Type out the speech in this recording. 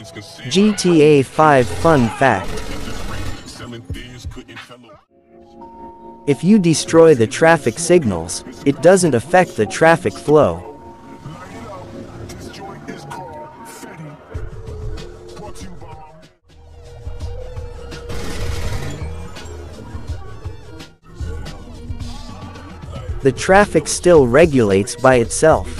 GTA 5 Fun Fact: if you destroy the traffic signals, it doesn't affect the traffic flow. The traffic still regulates by itself.